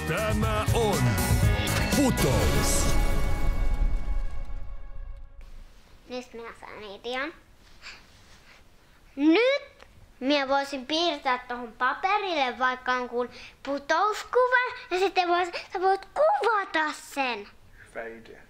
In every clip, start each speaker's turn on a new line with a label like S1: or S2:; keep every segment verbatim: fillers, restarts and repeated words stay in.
S1: Tämä on Putous.
S2: Mistä minä saan idean? Nyt minä voisin piirtää tuohon paperille vaikka jonkun putouskuvan ja sitten vois, sä voit kuvata sen.
S3: Hyvä idea.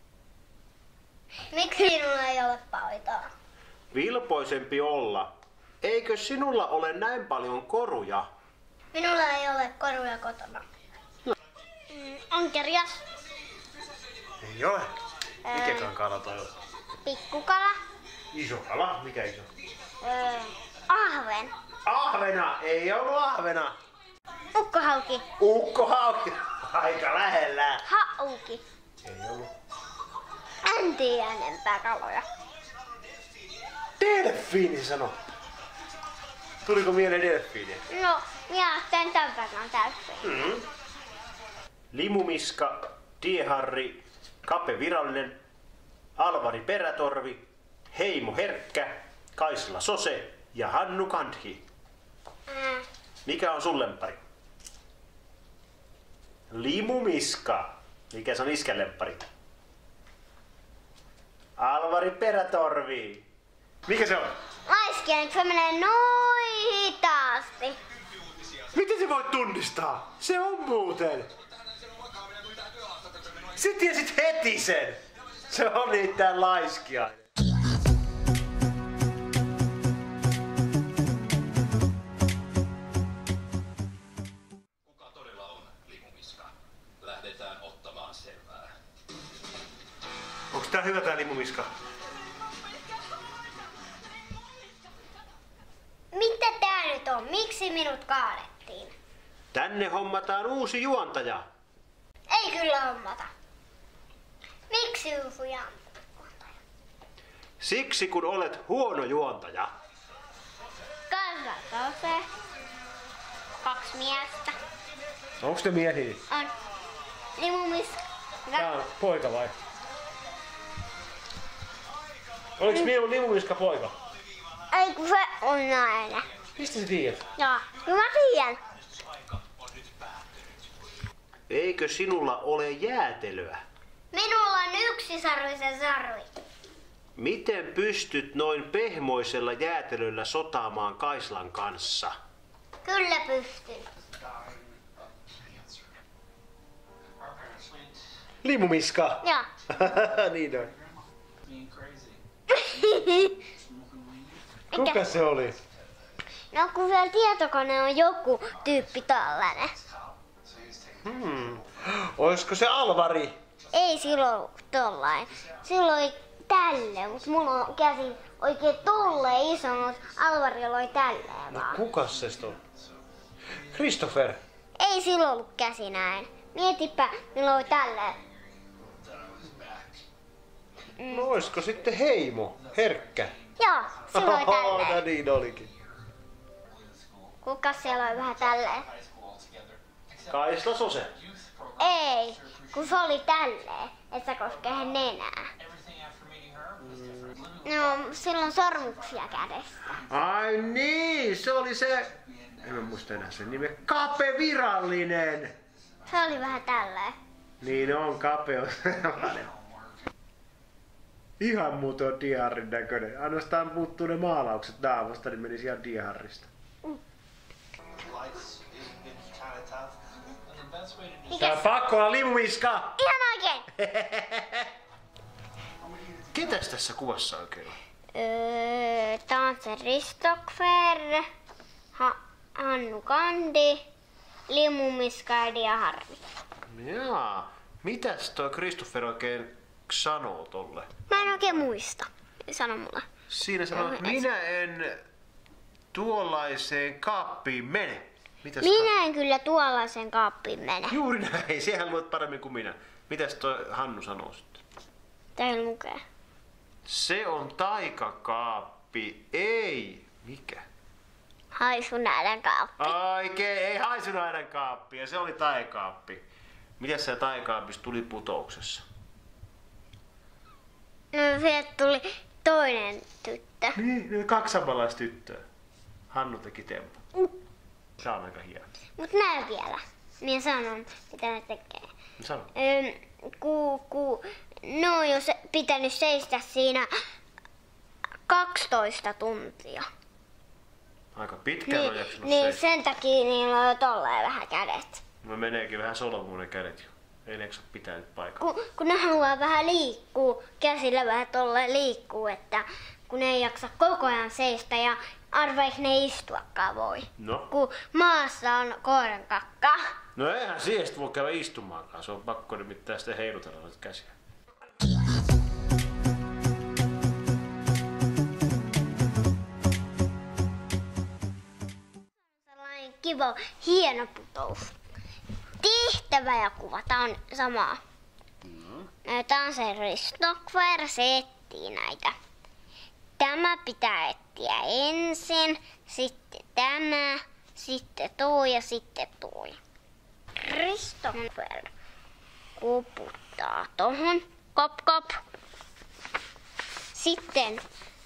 S2: Miksi sinulla ei ole paitaa?
S3: Vilpoisempi olla. Eikö sinulla ole näin paljon koruja?
S2: Minulla ei ole koruja kotona.
S3: No.
S2: Mm, ankerias.
S3: Ei ole. Mikäkään kala toi on?
S2: Pikkukala.
S3: Iso kala? Mikä iso?
S2: Öö, ahven.
S3: Ahvena! Ei ollut ahvena!
S2: Ukkohauki.
S3: Ukkohauki! Aika lähellä.
S2: Hauki.
S3: Ei ollut.
S2: En tiedä enempää kaloja.
S3: Delfiini sano. Tuliko mieleen delfiini?
S2: No, minä ajattelin tämän verran delfiini.
S3: Mm-hmm. Limumiska, Dieharri, Kape Virallinen, Alvari Perätorvi, Heimo Herkkä, Kaisla Sose ja Hannu Kandhi.
S2: Mm.
S3: Mikä on sun lemppari? Limumiska. Mikä se on iskän lemppari? Alvari Perätorvi. Mikä se on?
S2: Laisken, se menee noin hitaasti.
S3: Miten se voit tunnistaa? Se on muuten. Sä tiesit heti sen. Se on niittään laiskia.
S4: Kuka todella on limumiska? Lähdetään ottamaan selvää.
S3: Onks tää hyvä tää limumiska?
S2: Mitä tää nyt on? Miksi minut kaadettiin?
S3: Tänne hommataan uusi juontaja.
S2: Ei kyllä hommata. Miksi uusi juontaja?
S3: Siksi kun olet huono juontaja.
S2: Kaisla Sose. Kaksi miestä.
S3: Onks ne miehiä?
S2: On. Limumiska.
S3: Tää on poika vai? Oliks minun limumiska poika?
S2: Ei kun se on nainen.
S3: Mistä sä tiedät?
S2: Joo, no mä tiedän.
S3: Eikö sinulla ole jäätelöä?
S2: Minulla on yksisarvisen sarvi.
S3: Miten pystyt noin pehmoisella jäätelöllä sotaamaan Kaislan kanssa?
S2: Kyllä pystyn.
S3: Limumiska!
S2: Joo.
S3: Niin on. Kuka se oli?
S2: No kun vielä tietokone on joku tyyppi tällainen.
S3: Hmm. Oisko se Alvari?
S2: Ei silloin ollut tollain. Silloin oli tälle, mutta mulla on käsi oikein tolleen iso, mutta Alvarilla oli tälleen
S3: No
S2: vaan.
S3: kuka se on? Christopher.
S2: Ei silloin ollut käsi näin. Mietipä, milloin oli tälleen.
S3: Mm. No oisko sitten Heimo? Herkkä?
S2: Joo, silloin oli
S3: Oho, no
S2: tälleen.
S3: niin olikin.
S2: Kuka siellä oli vähän tälleen?
S3: Kaisla Sose.
S2: Ei, kun se oli tälleen, et sä koske nenää. No, silloin sormuksia kädessä.
S3: Ai niin, se oli se... En mä muista enää sen nimen. Kape Virallinen.
S2: Se oli vähän tälleen.
S3: Niin on, Kape on. Ihan muuten Dieharrin näköinen. Ainoastaan puuttuu ne maalaukset naamasta, niin menisi ihan Dieharrista. Tää on pakko olla limumiska!
S2: Ihan oikein!
S3: Ketäs tässä kuvassa oikein on?
S2: Öö, tää on se Christopher, ha- Hannu Kandi, Limumiska ja Dieharri.
S3: Jaa, mitäs toi Christopher oikein sanoo tolle?
S2: Mä en oikein muista. Sano mulle.
S3: Siinä sanoo, että minä en tuollaiseen kaappiin mene. Mitäs
S2: Minä en kyllä tuollaisen kaappiin mene.
S3: ka- Juuri näin, sehän luet paremmin kuin minä. Mitäs toi Hannu sanoo sitten?
S2: Täällä lukee.
S3: Se on taikakaappi, ei. Mikä?
S2: Haisu näiden kaappi.
S3: Oikein, ei haisunut aina kaappia, se oli taikaappi. Mitäs siellä taikaapissa tuli putouksessa?
S2: No sieltä tuli toinen tyttö.
S3: Niin, ne kaksi samanlaista tyttöä. Hannu teki tempo.
S2: Mm.
S3: Tää on aika hieno.
S2: Mut näy vielä. Minä sanon, mitä ne tekee.
S3: Sano.
S2: Öö, ku, ku, no jos pitänyt seistä siinä kaksitoista tuntia.
S3: Aika pitkään
S2: Niin,
S3: on jaksanut
S2: niin
S3: seistä.
S2: sen takia niillä on jo tolleen vähän kädet.
S3: Me meneekin vähän solmuun ne kädet jo. Ei ne jaksa pitää nyt paikalla.
S2: Kun, kun ne haluaa vähän liikkuu, käsillä vähän tolleen liikkuu, että kun ne ei jaksa koko ajan seistä ja arvais ne istuakaan voi.
S3: No.
S2: Kun maassa on koiran kakka.
S3: No eihän siihen sit voi käydä istumaankaan. Se on pakko nimittäin sitten heilutella noita käsiä.
S2: Sellainen kiva, hieno putous. Tehtävä ja kuva, tää on sama. Tää on se Ristokver, se etsii näitä. Tämä pitää etsiä ensin, sitten tämä, sitten tuo ja sitten tuo. Ristokver kuputtaa tohon, kop kop. Sitten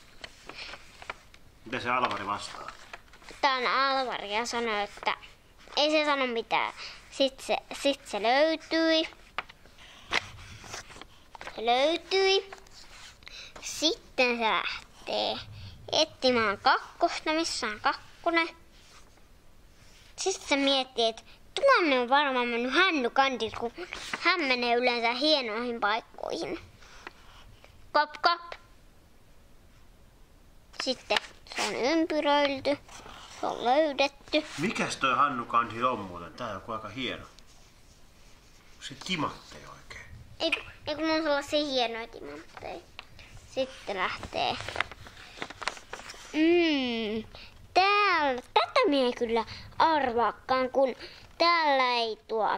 S3: Mitä se Alvari vastaa?
S2: tää on Alvari ja sanoo, että ei se sano mitään. Sitten se, sit se löytyi. Se löytyi. Sitten se lähtee etsimään kakkosta, missä on kakkonen. Sitten se miettii, että tuonne on varmaan mennyt Hannu Kandil, kun hän menee yleensä hienoihin paikkoihin. Kop kop. Sitten se on ympyröilty. Se on löydetty.
S3: Mikäs toi Hannu Kandil on muuten? Tää on joku aika hieno. Se timantteja oikein.
S2: Ei, kun- ei kun on sellaisia hienoja timantteja. Sitten lähtee. Mm, täällä, tätä minä ei kyllä arvaakaan, kun täällä ei tuo,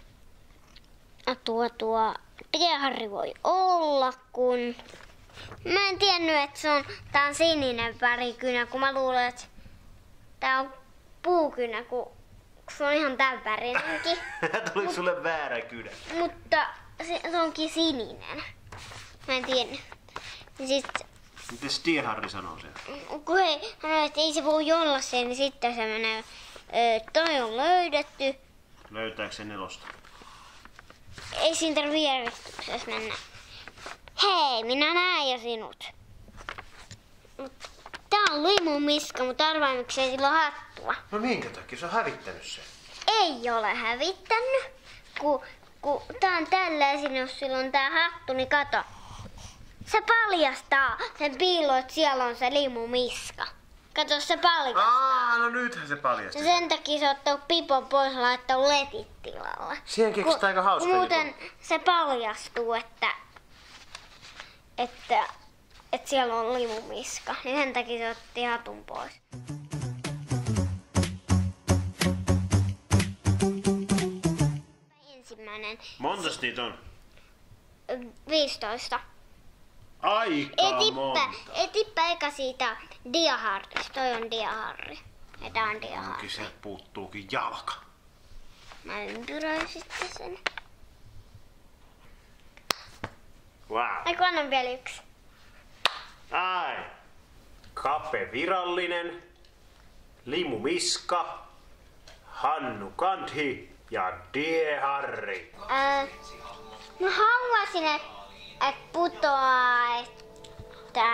S2: tuo, tuo tieharri voi olla, kun mä en tiennyt, että se on, tää on sininen värikynä, kun mä luulen, että tää on puukynä, kun, kun se on ihan tämän värinenkin.
S3: Tuli sulle väärä kynä.
S2: Mutta se, se onkin sininen. Mä en tiennyt. Ja sit,
S3: Mites tieharri sanoo sen?
S2: kun he sanoi, että ei se voi olla se, niin sitten se menee, ö, toi on löydetty.
S3: Löytääkö se nelosta?
S2: Ei siinä tarvitse järjestyksessä mennä. Hei, minä näen jo sinut. Mut tää on limumiska, mutta arvaa miksei sillä ole hattua.
S3: No minkä takia? Se on hävittänyt sen.
S2: Ei ole hävittänyt, kun, kun tää on tällaisen, jos sillä on tää hattu, niin kato. Se paljastaa sen piilon, että siellä on se limumiska. Kato, se paljastaa.
S3: Aa, no nythän se paljasti.
S2: Ja sen takia se on ottanut pipon pois ja laittanut letit tilalle.
S3: Siihen keksit
S2: Kun-
S3: aika hauska
S2: kun muuten
S3: juttu.
S2: se paljastuu, että, että, että siellä on limumiska. Niin sen takia se otti hatun pois. Ensimmäinen.
S3: Montas niitä on?
S2: Ö, viisitoista.
S3: Aika
S2: Etipä,
S3: monta.
S2: etipä eka siitä diaharrista. Toi on diaharri. Ja tää on diaharri.
S3: Onkin sieltä puuttuukin jalka.
S2: Mä ympyröin sitten sen.
S3: Wow.
S2: Ai kun annan vielä yksi.
S3: Ai. Kape Virallinen, Limumiska, Hannu Kandhi ja Dieharri.
S2: Ää, mä haluaisin, että et putoaa, että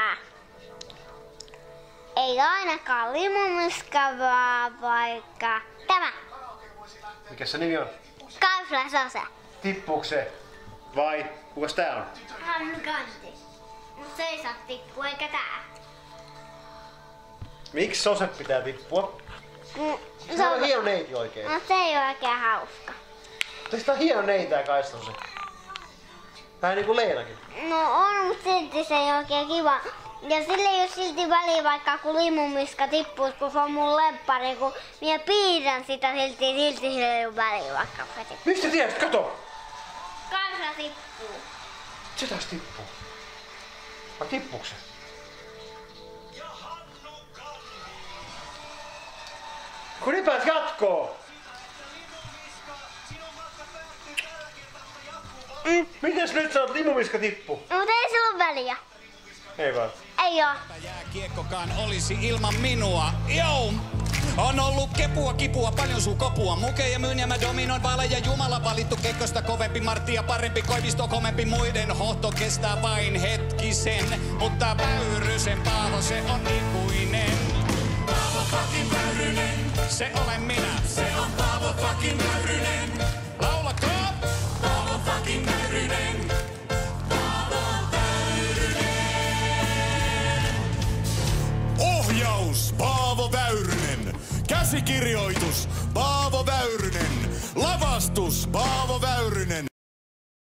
S2: ei ainakaan limumiska, vaan vaikka tämä.
S3: Mikä se nimi on?
S2: Kaifla Sose.
S3: Tippuuko se? Vai kukas tää on?
S2: Hannu Kanti. Mut se ei saa tippua, eikä tää.
S3: Miksi Sose pitää tippua?
S2: Kun
S3: Se on hieno neiti oikein.
S2: No se ei ole oikein hauska.
S3: Tästä on hieno neiti tää kai Sose. Vähän niinku Leenakin.
S2: No on, mutta silti se ei oikein kiva. Ja sille ei ole silti väliä, vaikka kun limumiska tippuu, kun se on mun lemppari, kun minä piirrän sitä silti, silti sille ei ole väliä, vaikka se tippuu.
S3: Mistä tiesit? Kato!
S2: Kansa tippuu.
S3: Se taas tippuu. Vai tippuuko se? Kun nyt pääs jatkoo!
S2: Mm.
S3: Mites nyt sä oot limumiska tippu?
S2: No, mutta ei sillä ole väliä.
S3: Ei vaan.
S2: Ei oo.
S1: Jääkiekkokaan olisi ilman minua. Joo,
S5: On ollut kepua, kipua, paljon suu kopua. Muke ja myyn ja mä dominoin vaaleja. Jumala valittu kekkosta kovempi, Marttia parempi, Koivisto komempi. Muiden hohto kestää vain hetkisen, mutta Väyrysen Paavo se on ikuinen. Paavo fucking Väyrynen, se olen minä. Se on Paavo fucking Väyrynen. Laulakaa! Paavo fucking Väyrynen. Paavo Väyrynen.
S1: Ohjaus Paavo Väyrynen. Käsikirjoitus Paavo Väyrynen. Lavastus Paavo Väyrynen.